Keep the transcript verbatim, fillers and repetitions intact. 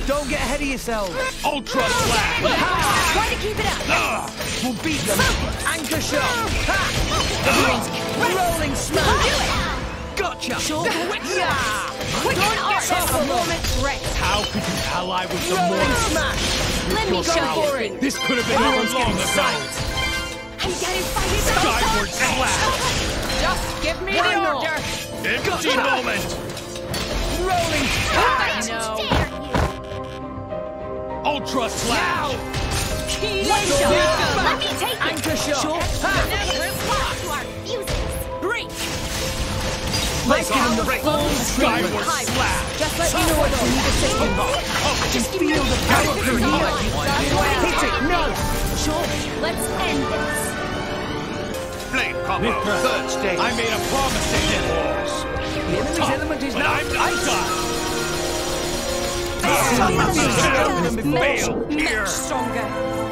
Don't get ahead of yourselves. Ultra Slash! Try to keep it up. Uh, We'll beat them. Anchor shot. Ha! Everyone's Rolling do smash. it. Gotcha. Sure. Yeah. Quick and arts. A moment's rest. how could you ally with the Rolling Morse? smash. Let me Go show for you. it. This could have been No over one's long getting ago. sight. I'm getting fired. Skyward Slash! Just give me Why the not? order. Empty Gotcha. moment! Rolling I smash. know. Ultra Slash! Key Let's shot. go. Let me take it. Anchor shot. Sure. Ha! To our fuses. Break. Let's give him the full Skyward treatment. Slash! Just let me know what you need to say. I can feel the power from here. Hit it now. Sure. Let's end this. Flame combo, third stage. I made a promise to hit Morse. The enemy's element is But now I'm not done! ice. Fail Much here! stronger.